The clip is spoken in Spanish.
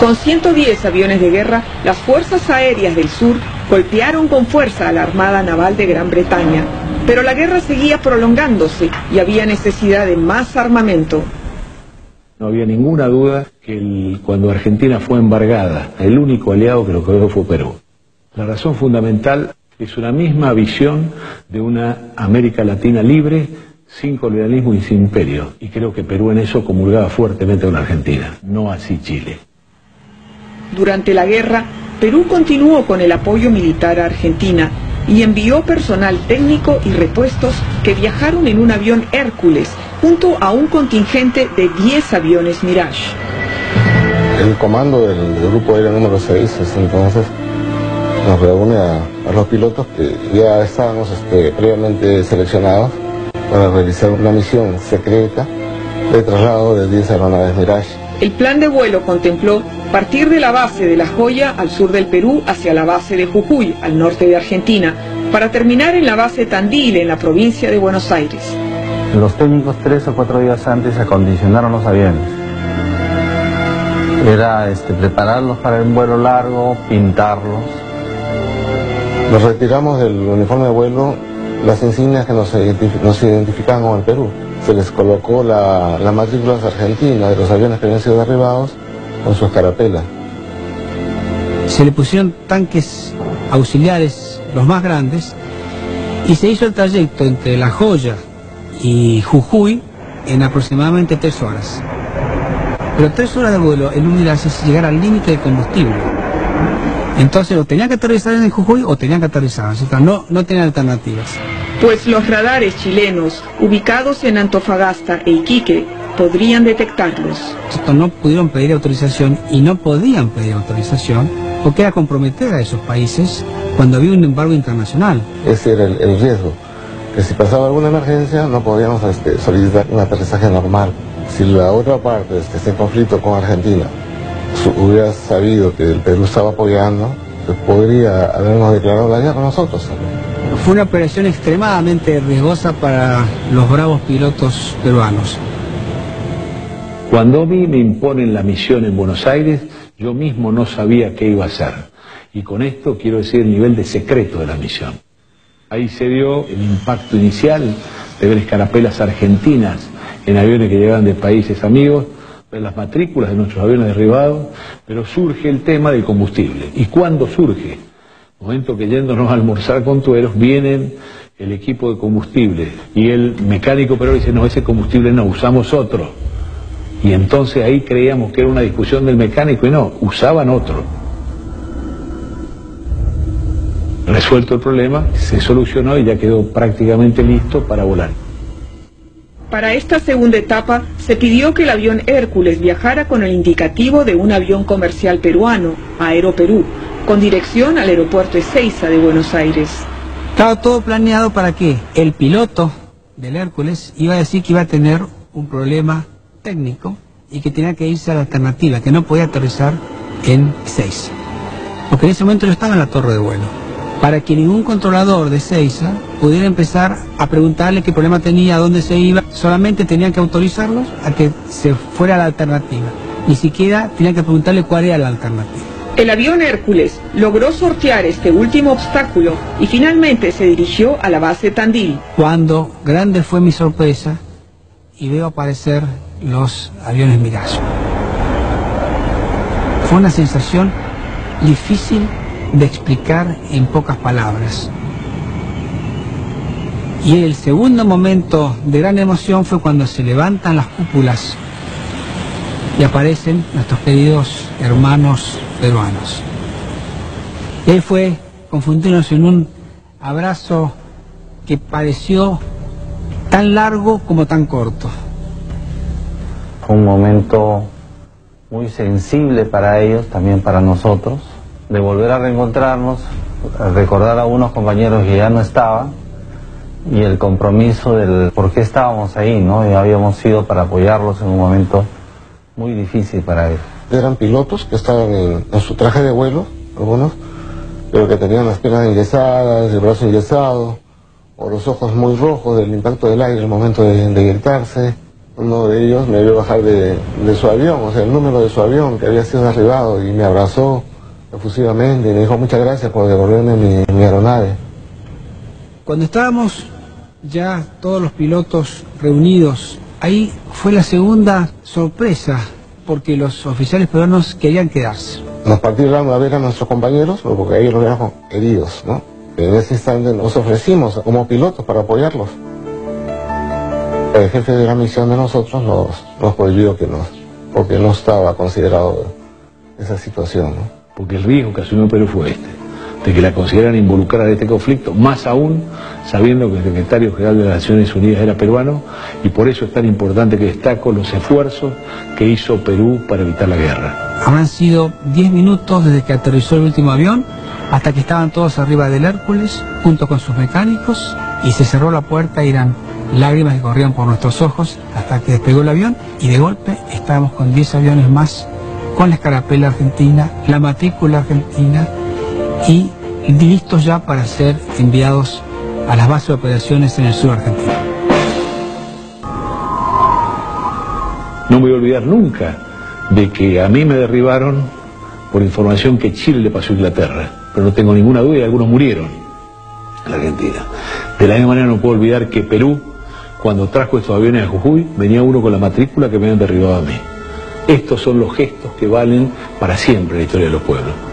Con 110 aviones de guerra, las fuerzas aéreas del sur golpearon con fuerza a la Armada Naval de Gran Bretaña. Pero la guerra seguía prolongándose y había necesidad de más armamento. No había ninguna duda que cuando Argentina fue embargada, el único aliado que lo quedó fue Perú. La razón fundamental es una misma visión de una América Latina libre, sin colonialismo y sin imperio. Y creo que Perú en eso comulgaba fuertemente con Argentina, no así Chile. Durante la guerra, Perú continuó con el apoyo militar a Argentina y envió personal técnico y repuestos que viajaron en un avión Hércules junto a un contingente de 10 aviones Mirage. El comando del grupo aéreo número 6, entonces, nos reúne a los pilotos que ya estábamos previamente seleccionados para realizar una misión secreta de traslado de 10 aeronaves Mirage. El plan de vuelo contempló partir de la base de La Joya al sur del Perú hacia la base de Jujuy al norte de Argentina, para terminar en la base Tandil en la provincia de Buenos Aires. Los técnicos 3 o 4 días antes acondicionaron los aviones. Era prepararlos para un vuelo largo, pintarlos. Nos retiramos del uniforme de vuelo las insignias que nos identificaban con el Perú. Se les colocó la matrícula argentina de los aviones que habían sido derribados con su escarapela. Se le pusieron tanques auxiliares, los más grandes, y se hizo el trayecto entre La Joya y Jujuy en aproximadamente 3 horas. Pero 3 horas de vuelo en un Mirage es llegar al límite de combustible. Entonces o tenían que aterrizar en Jujuy o tenían que aterrizar, no tenían alternativas. Pues los radares chilenos, ubicados en Antofagasta e Iquique, podrían detectarlos. No pudieron pedir autorización y no podían pedir autorización porque era comprometer a esos países cuando había un embargo internacional. Ese era el riesgo, que si pasaba alguna emergencia no podíamos solicitar un aterrizaje normal. Si la otra parte está en conflicto con Argentina hubiera sabido que el Perú estaba apoyando, pues podría habernos declarado la guerra a nosotros. Fue una operación extremadamente riesgosa para los bravos pilotos peruanos. Cuando a mí me imponen la misión en Buenos Aires, yo mismo no sabía qué iba a hacer. Y con esto quiero decir el nivel de secreto de la misión. Ahí se dio el impacto inicial de ver escarapelas argentinas en aviones que llegaban de países amigos, ver las matrículas de nuestros aviones derribados, pero surge el tema del combustible. ¿Y cuándo surge? Momento que yéndonos a almorzar con Tueros, vienen el equipo de combustible y el mecánico pero dice, no, ese combustible no, usamos otro. Y entonces ahí creíamos que era una discusión del mecánico y no, usaban otro. Resuelto el problema, se solucionó y ya quedó prácticamente listo para volar. Para esta segunda etapa se pidió que el avión Hércules viajara con el indicativo de un avión comercial peruano, Aeroperú, con dirección al aeropuerto Ezeiza de Buenos Aires. Estaba todo planeado para que el piloto del Hércules iba a decir que iba a tener un problema técnico y que tenía que irse a la alternativa, que no podía aterrizar en Ezeiza. Porque en ese momento yo estaba en la torre de vuelo. Para que ningún controlador de Ezeiza pudiera empezar a preguntarle qué problema tenía, a dónde se iba, solamente tenían que autorizarlos a que se fuera a la alternativa. Ni siquiera tenían que preguntarle cuál era la alternativa. El avión Hércules logró sortear este último obstáculo y finalmente se dirigió a la base Tandil. Cuando grande fue mi sorpresa y veo aparecer los aviones Mirage. Fue una sensación difícil de explicar en pocas palabras. Y el segundo momento de gran emoción fue cuando se levantan las cúpulas y aparecen nuestros queridos hermanos peruanos. Y ahí fue confundirnos en un abrazo que pareció tan largo como tan corto. Fue un momento muy sensible para ellos, también para nosotros, de volver a reencontrarnos, a recordar a unos compañeros que ya no estaban y el compromiso del por qué estábamos ahí, ¿no? Y habíamos ido para apoyarlos en un momento muy difícil para ellos. Eran pilotos que estaban en su traje de vuelo, algunos, pero que tenían las piernas enyesadas, el brazo enyesado, o los ojos muy rojos del impacto del aire al momento de gritarse. Uno de ellos me vio bajar de su avión, o sea, el número de su avión que había sido derribado, y me abrazó efusivamente y me dijo muchas gracias por devolverme mi aeronave. Cuando estábamos ya todos los pilotos reunidos, ahí fue la segunda sorpresa, porque los oficiales peruanos querían quedarse. Nos partieron a ver a nuestros compañeros, porque ellos los habían heridos, ¿no? En ese instante nos ofrecimos como pilotos para apoyarlos. El jefe de la misión de nosotros nos prohibió porque no estaba considerado esa situación, ¿no? Porque el riesgo que asumió Perú fue de que la consideraran involucrada en este conflicto, más aún sabiendo que el secretario general de las Naciones Unidas era peruano, y por eso es tan importante que destaco los esfuerzos que hizo Perú para evitar la guerra. Habrán sido 10 minutos desde que aterrizó el último avión hasta que estaban todos arriba del Hércules junto con sus mecánicos, y se cerró la puerta y eran lágrimas que corrían por nuestros ojos hasta que despegó el avión, y de golpe estábamos con 10 aviones más, con la escarapela argentina, la matrícula argentina, y listos ya para ser enviados a las bases de operaciones en el sur argentino. No me voy a olvidar nunca de que a mí me derribaron por información que Chile le pasó a Inglaterra, pero no tengo ninguna duda y algunos murieron en la Argentina. De la misma manera no puedo olvidar que Perú, cuando trajo estos aviones a Jujuy, venía uno con la matrícula que me habían derribado a mí. Estos son los gestos que valen para siempre en la historia de los pueblos.